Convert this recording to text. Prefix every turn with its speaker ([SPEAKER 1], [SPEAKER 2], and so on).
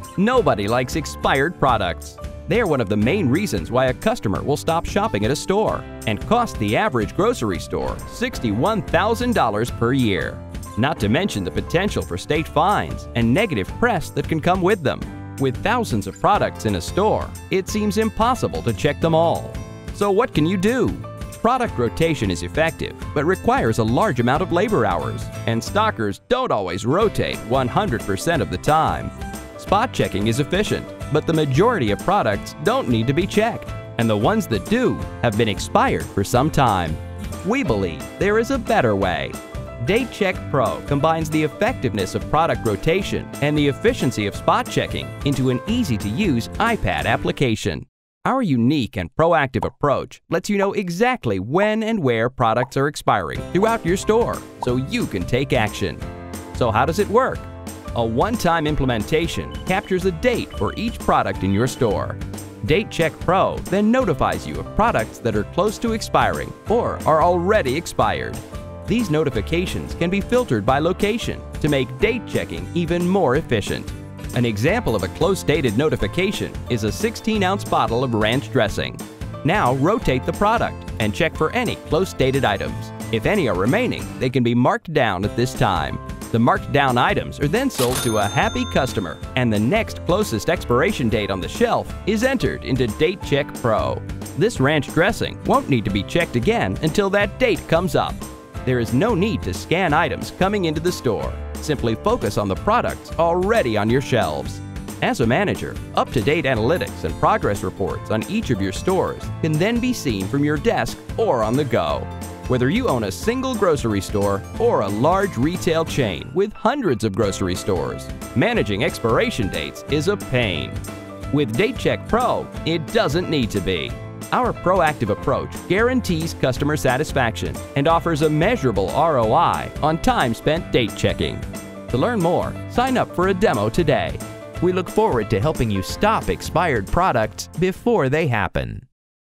[SPEAKER 1] Nobody likes expired products. They are one of the main reasons why a customer will stop shopping at a store and cost the average grocery store $61,000 per year. Not to mention the potential for state fines and negative press that can come with them. With thousands of products in a store, it seems impossible to check them all. So what can you do? Product rotation is effective, but requires a large amount of labor hours, and stockers don't always rotate 100% of the time. Spot checking is efficient, but the majority of products don't need to be checked, and the ones that do have been expired for some time. We believe there is a better way. Date Check Pro combines the effectiveness of product rotation and the efficiency of spot checking into an easy-to-use iPad application. Our unique and proactive approach lets you know exactly when and where products are expiring throughout your store so you can take action. So how does it work? A one-time implementation captures a date for each product in your store. Date Check Pro then notifies you of products that are close to expiring or are already expired. These notifications can be filtered by location to make date checking even more efficient. An example of a close-dated notification is a 16-ounce bottle of ranch dressing. Now rotate the product and check for any close-dated items. If any are remaining, they can be marked down at this time. The marked down items are then sold to a happy customer, and the next closest expiration date on the shelf is entered into Date Check Pro. This ranch dressing won't need to be checked again until that date comes up. There is no need to scan items coming into the store. Simply focus on the products already on your shelves. As a manager, up-to-date analytics and progress reports on each of your stores can then be seen from your desk or on the go. Whether you own a single grocery store or a large retail chain with hundreds of grocery stores, managing expiration dates is a pain. With Date Check Pro, it doesn't need to be. Our proactive approach guarantees customer satisfaction and offers a measurable ROI on time spent date checking. To learn more, sign up for a demo today.
[SPEAKER 2] We look forward to helping you stop expired products before they happen.